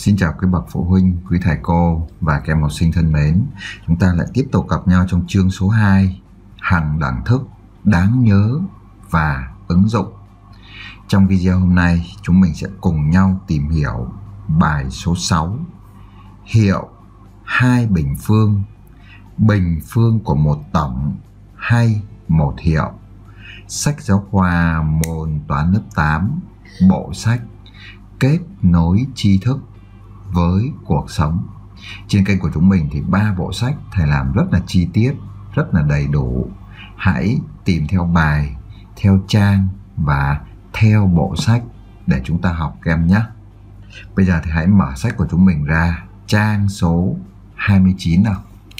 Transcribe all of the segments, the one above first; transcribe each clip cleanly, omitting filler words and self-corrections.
Xin chào quý bậc phụ huynh, quý thầy cô và các em học sinh thân mến. Chúng ta lại tiếp tục gặp nhau trong chương số 2, hằng đẳng thức, đáng nhớ và ứng dụng. Trong video hôm nay, chúng mình sẽ cùng nhau tìm hiểu bài số 6, hiệu hai bình phương của một tổng hay một hiệu. Sách giáo khoa môn toán lớp 8, bộ sách Kết nối tri thức với cuộc sống. Trên kênh của chúng mình thì 3 bộ sách thầy làm rất là chi tiết, rất là đầy đủ. Hãy tìm theo bài, theo trang và theo bộ sách để chúng ta học các em nhé. Bây giờ thì hãy mở sách của chúng mình ra trang số 29 nào.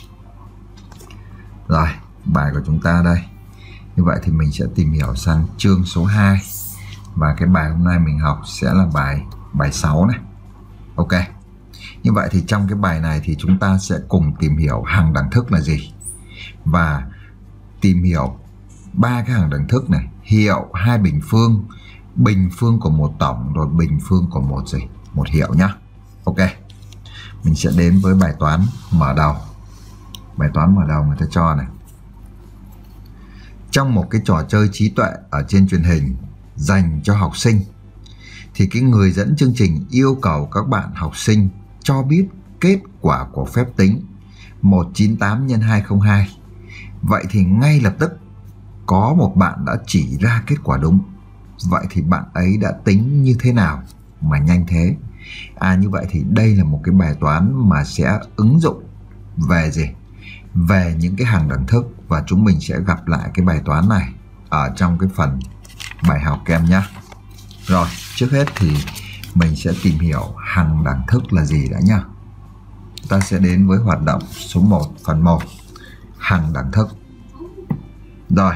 Rồi, bài của chúng ta đây. Như vậy thì mình sẽ tìm hiểu sang chương số 2. Và cái bài hôm nay mình học sẽ là bài 6 này. Ok. Như vậy thì trong cái bài này thì chúng ta sẽ cùng tìm hiểu hằng đẳng thức là gì. Và tìm hiểu 3 cái hằng đẳng thức này. Hiệu hai bình phương của một tổng, rồi bình phương của một hiệu nhá. Ok. Mình sẽ đến với bài toán mở đầu. Bài toán mở đầu người ta cho này. Trong một cái trò chơi trí tuệ ở trên truyền hình dành cho học sinh thì cái người dẫn chương trình yêu cầu các bạn học sinh cho biết kết quả của phép tính 198 x 202. Vậy thì ngay lập tức có một bạn đã chỉ ra kết quả đúng. Vậy thì bạn ấy đã tính như thế nào mà nhanh thế? Như vậy thì đây là một cái bài toán mà sẽ ứng dụng về gì? Về những cái hằng đẳng thức, và chúng mình sẽ gặp lại cái bài toán này ở trong cái phần bài học các em nhé. Rồi, trước hết thì mình sẽ tìm hiểu hằng đẳng thức là gì đã nhá. Ta sẽ đến với hoạt động số 1, phần 1, hằng đẳng thức. Rồi,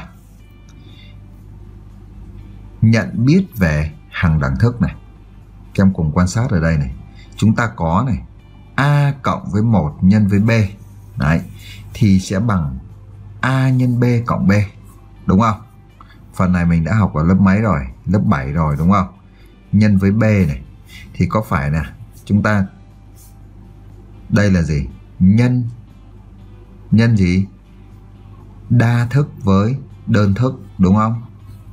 nhận biết về hằng đẳng thức này. Các em cùng quan sát ở đây này. Chúng ta có này, A cộng với 1 nhân với B. Đấy, thì sẽ bằng A nhân B cộng B. Đúng không? Phần này mình đã học ở lớp mấy rồi? Lớp 7 rồi đúng không? Nhân với B này. Thì có phải nè, chúng ta đây là gì? Nhân gì? Đa thức với đơn thức đúng không?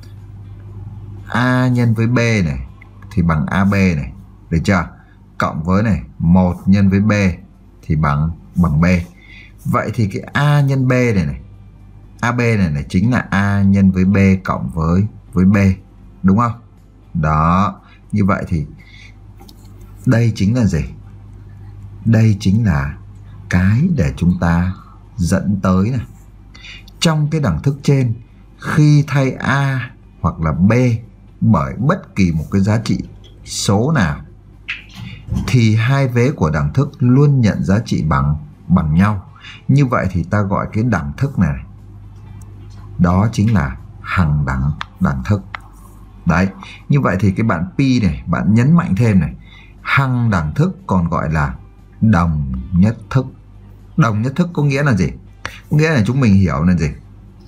A nhân với B này thì bằng AB này. Được chưa? Cộng với này 1 nhân với B thì bằng B. Vậy thì cái A nhân B này AB này chính là A nhân với B cộng với B. Đúng không? Đó. Như vậy thì đây chính là gì? Đây chính là cái để chúng ta dẫn tới này. Trong cái đẳng thức trên, khi thay A hoặc là B bởi bất kỳ một cái giá trị số nào thì hai vế của đẳng thức luôn nhận giá trị bằng nhau. Như vậy thì ta gọi cái đẳng thức này, đó chính là hằng đẳng thức. Đấy, như vậy thì cái bạn pi này, bạn nhấn mạnh thêm này, hằng đẳng thức còn gọi là đồng nhất thức. Đồng nhất thức có nghĩa là gì? Có nghĩa là chúng mình hiểu là gì?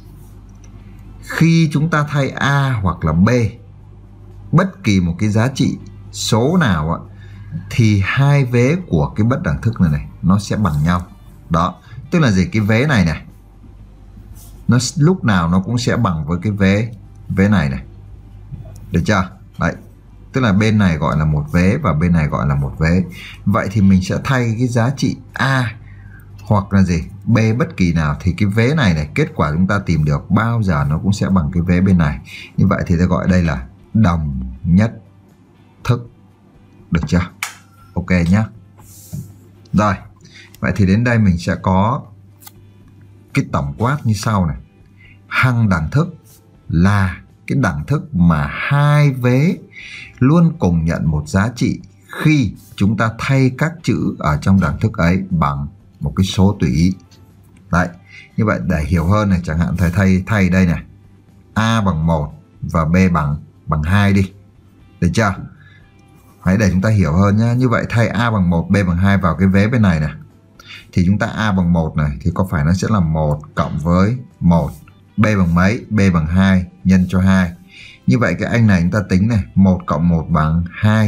Khi chúng ta thay A hoặc là B bất kỳ một cái giá trị số nào thì hai vế của cái bất đẳng thức này nó sẽ bằng nhau. Đó, tức là gì? Cái vế này nó lúc nào nó cũng sẽ bằng với cái vế này. Được chưa? Đấy, tức là bên này gọi là một vế và bên này gọi là một vế. Vậy thì mình sẽ thay cái giá trị A hoặc là gì? B bất kỳ nào thì cái vế này kết quả chúng ta tìm được bao giờ nó cũng sẽ bằng cái vế bên này. Như vậy thì ta gọi đây là đồng nhất thức. Được chưa? Ok nhá. Rồi, vậy thì đến đây mình sẽ có cái tổng quát như sau này. Hằng đẳng thức là cái đẳng thức mà hai vế luôn cùng nhận một giá trị khi chúng ta thay các chữ ở trong đẳng thức ấy bằng một cái số tùy ý. Đấy, như vậy để hiểu hơn này, chẳng hạn thầy thay đây này, A bằng 1 và B bằng 2 đi. Được chưa? Hãy để chúng ta hiểu hơn nhé. Như vậy thay A bằng 1, B bằng 2 vào cái vế bên này thì chúng ta A bằng 1 này thì có phải nó sẽ là 1 cộng với 1. B bằng mấy? B bằng 2 nhân cho 2. Như vậy cái anh này chúng ta tính này, 1 cộng 1 bằng 2.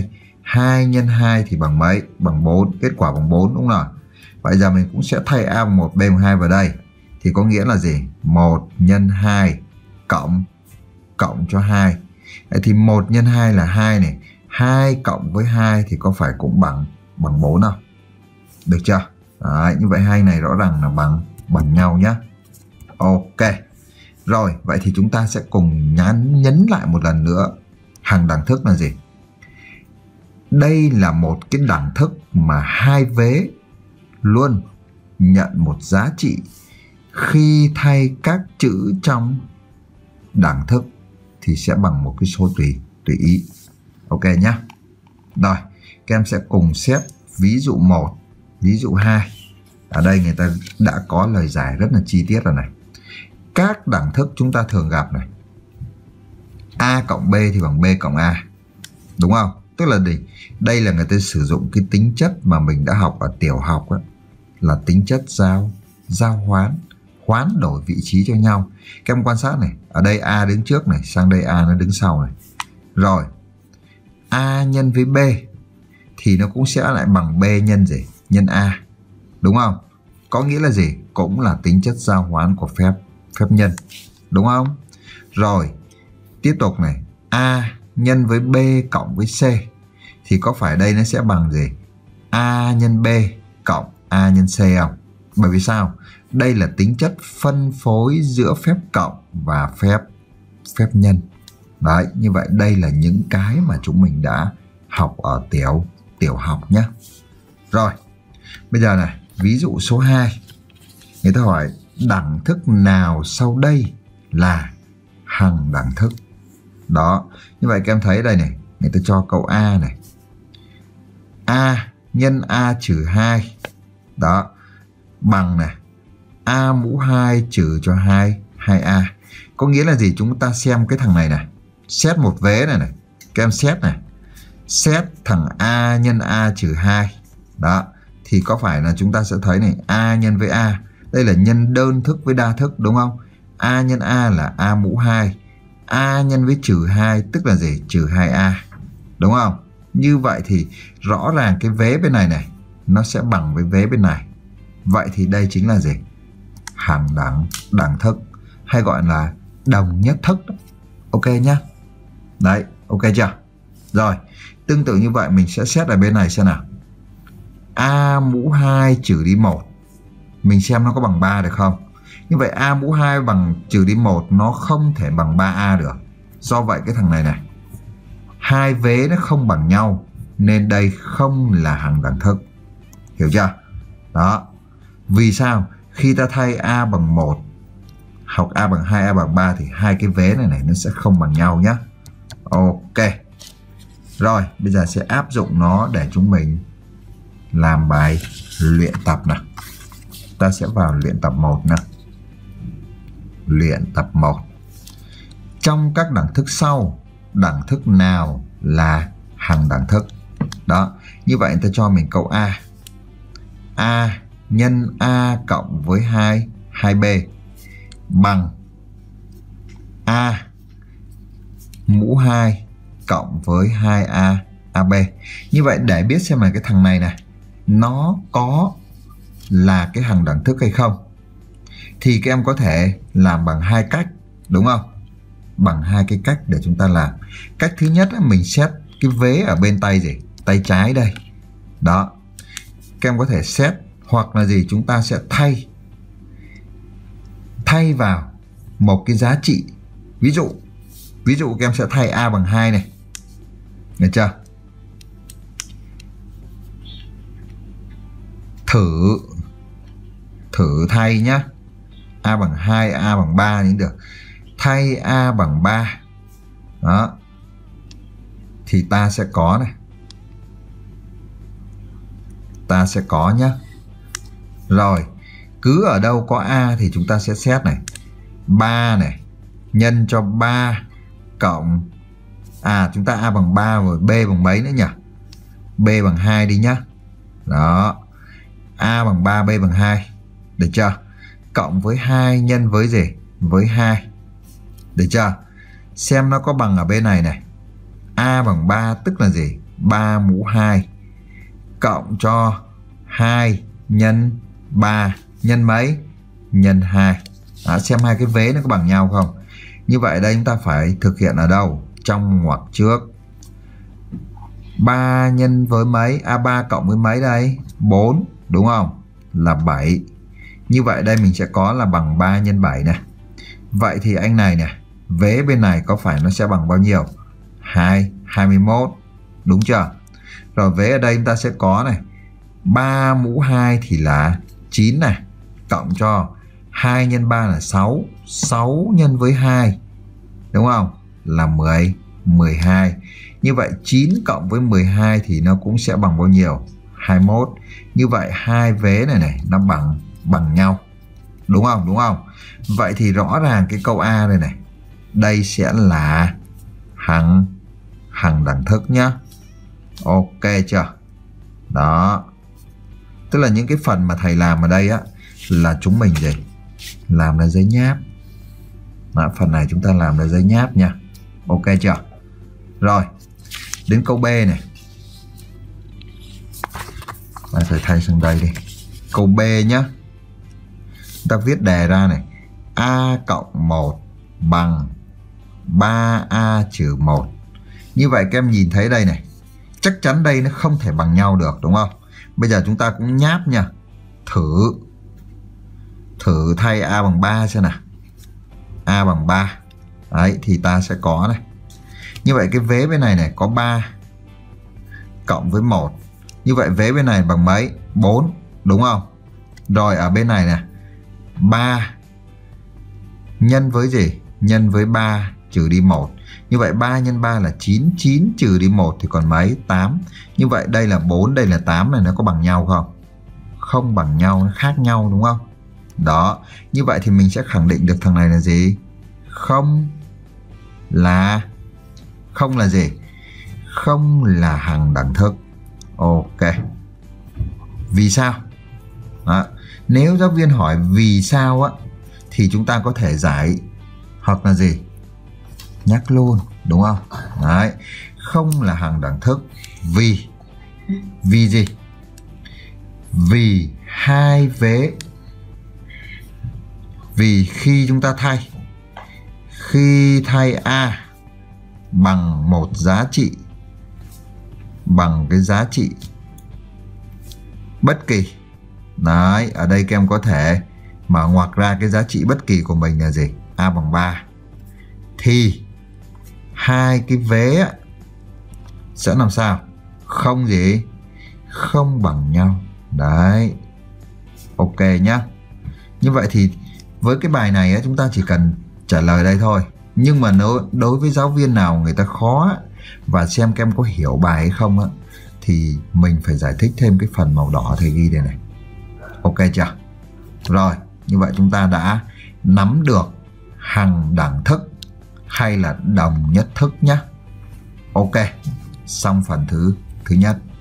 2 nhân 2 thì bằng mấy? Bằng 4. Kết quả bằng 4 đúng không? Vậy giờ mình cũng sẽ thay A bằng 1, B bằng 2 vào đây. Thì có nghĩa là gì? 1 nhân 2 cộng cho 2. Vậy thì 1 nhân 2 là 2 này. 2 cộng với 2 thì có phải cũng bằng 4 không? Được chưa? Đấy, như vậy hai này rõ ràng là bằng nhau nhé. Ok. Rồi, vậy thì chúng ta sẽ cùng nhấn lại một lần nữa. Hằng đẳng thức là gì? Đây là một cái đẳng thức mà hai vế luôn nhận một giá trị khi thay các chữ trong đẳng thức thì sẽ bằng một cái số tùy ý. Ok nhé. Rồi, các em sẽ cùng xét ví dụ 1, ví dụ 2. Ở đây người ta đã có lời giải rất là chi tiết rồi này. Các đẳng thức chúng ta thường gặp này. A cộng B thì bằng B cộng A. Đúng không? Tức là đây là người ta sử dụng cái tính chất mà mình đã học ở tiểu học ấy, là tính chất giao hoán đổi vị trí cho nhau. Các em quan sát này, ở đây A đứng trước này, sang đây A nó đứng sau này. Rồi, A nhân với B thì nó cũng sẽ lại bằng B nhân gì? Nhân A. Đúng không? Có nghĩa là gì? Cũng là tính chất giao hoán của phép nhân. Đúng không? Rồi, tiếp tục này, A nhân với B cộng với C thì có phải đây nó sẽ bằng gì? A nhân B cộng A nhân C không? Bởi vì sao? Đây là tính chất phân phối giữa phép cộng và phép nhân. Đấy, như vậy đây là những cái mà chúng mình đã học ở tiểu học nhé. Rồi, bây giờ này, ví dụ số 2. Người ta hỏi đẳng thức nào sau đây là hằng đẳng thức? Đó, như vậy các em thấy đây này, người ta cho câu A này. A nhân A trừ 2. Đó, bằng này. A mũ 2 trừ cho 2A. Có nghĩa là gì? Chúng ta xem cái thằng này này. Xét một vế này này. Các em xét này. Xét thằng A nhân A trừ 2. Đó, thì có phải là chúng ta sẽ thấy này, A nhân với A. Đây là nhân đơn thức với đa thức đúng không? A nhân A là A mũ 2. A nhân với trừ 2 tức là gì? Trừ 2A. Đúng không? Như vậy thì rõ ràng cái vế bên này này nó sẽ bằng với vế bên này. Vậy thì đây chính là gì? Hằng đẳng thức, hay gọi là đồng nhất thức. Ok nhá. Đấy, ok chưa? Rồi, tương tự như vậy mình sẽ xét ở bên này xem nào. A mũ 2 trừ đi 1. Mình xem nó có bằng 3 được không? Như vậy A mũ 2 bằng trừ đi 1 nó không thể bằng 3A được. Do vậy cái thằng này này, hai vế nó không bằng nhau nên đây không là hằng đẳng thức. Hiểu chưa? Đó. Vì sao? Khi ta thay A bằng 1 học A bằng 2, A bằng 3 thì hai cái vế này nó sẽ không bằng nhau nhé. Ok. Rồi, bây giờ sẽ áp dụng nó để chúng mình làm bài luyện tập nào. Ta sẽ vào luyện tập 1 nào. Luyện tập 1. Trong các đẳng thức sau, đẳng thức nào là hằng đẳng thức? Đó, như vậy ta cho mình câu A. A nhân A cộng với 2B bằng A mũ 2 cộng với 2A AB. Như vậy để biết xem là cái thằng này này nó có là cái hằng đẳng thức hay không thì các em có thể làm bằng hai cách, đúng không? Bằng hai cái cách để chúng ta làm. Cách thứ nhất là mình xét cái vế ở bên tay gì? Tay trái đây. Đó. Các em có thể xét hoặc là gì? Chúng ta sẽ thay vào một cái giá trị. Ví dụ các em sẽ thay A bằng 2 này. Được chưa? Thử thay nhá. A bằng 2, A bằng 3 cũng được. Thay A bằng 3. Đó. Thì ta sẽ có này. Ta sẽ có nhá. Rồi, cứ ở đâu có A thì chúng ta sẽ xét này. 3 này nhân cho 3 cộng chúng ta A bằng 3 rồi B bằng mấy nữa nhỉ? B bằng 2 đi nhá. Đó. A bằng 3, B bằng 2. Được chưa? Cộng với 2 nhân với gì? Với 2. Được chưa? Xem nó có bằng ở bên này này. A bằng 3 tức là gì? 3 mũ 2 cộng cho 2 nhân 3 nhân mấy? Nhân 2. Xem hai cái vế nó có bằng nhau không? Như vậy đây chúng ta phải thực hiện ở đâu? Trong ngoặc trước. 3 nhân với mấy? 3 cộng với mấy đây? 4, đúng không? Là 7. Như vậy đây mình sẽ có là bằng 3 nhân 7 này. Vậy thì anh này nè, vế bên này có phải nó sẽ bằng bao nhiêu? 21, đúng chưa? Rồi vế ở đây chúng ta sẽ có này, 3 mũ 2 thì là 9 này, cộng cho 2 nhân 3 là 6, 6 nhân với 2, đúng không? Là 12. Như vậy 9 cộng với 12 thì nó cũng sẽ bằng bao nhiêu? 21. Như vậy hai vế này nó bằng nhau. Đúng không? Đúng không? Vậy thì rõ ràng cái câu A này đây sẽ là hằng đẳng thức nhá. Ok chưa? Đó. Tức là những cái phần mà thầy làm ở đây á là chúng mình gì? Làm là giấy nháp. Đó, phần này chúng ta làm là giấy nháp nha. Ok chưa? Rồi. Đến câu B này. Thầy thay sang đây đi. Câu B nhá. Ta viết đề ra này, A cộng 1 bằng 3A trừ 1. Như vậy các em nhìn thấy đây này, chắc chắn đây nó không thể bằng nhau được, đúng không? Bây giờ chúng ta cũng nháp nha. Thử thay A bằng 3 xem nào. A bằng 3. Đấy, thì ta sẽ có này. Như vậy cái vế bên này này có 3 cộng với 1. Như vậy vế bên này bằng mấy? 4, đúng không? Rồi ở bên này nè, 3 nhân với gì? Nhân với 3 trừ đi 1. Như vậy 3 nhân 3 là 9, 9 trừ đi 1 thì còn mấy? 8. Như vậy đây là 4, đây là 8 này, nó có bằng nhau không? Không bằng nhau, nó khác nhau, đúng không? Đó, như vậy thì mình sẽ khẳng định được thằng này là gì? Không là gì? Không là hằng đẳng thức. Ok. Vì sao? Đó. Nếu giáo viên hỏi vì sao á thì chúng ta có thể giải hoặc là gì? Nhắc luôn, đúng không? Đấy. Không là hằng đẳng thức vì gì? Vì hai vế. Vì khi chúng ta thay A bằng một giá trị, bằng cái giá trị bất kỳ. Đấy, ở đây các em có thể mở ngoặc ra cái giá trị bất kỳ của mình là gì? A bằng 3. Thì hai cái vế sẽ làm sao? Không gì? Không bằng nhau. Đấy. Ok nhá. Như vậy thì với cái bài này chúng ta chỉ cần trả lời đây thôi. Nhưng mà đối với giáo viên nào người ta khó và xem các em có hiểu bài hay không thì mình phải giải thích thêm cái phần màu đỏ thầy ghi đây này. Ok chưa? Rồi, như vậy chúng ta đã nắm được hằng đẳng thức hay là đồng nhất thức nhé. Ok, xong phần thứ nhất.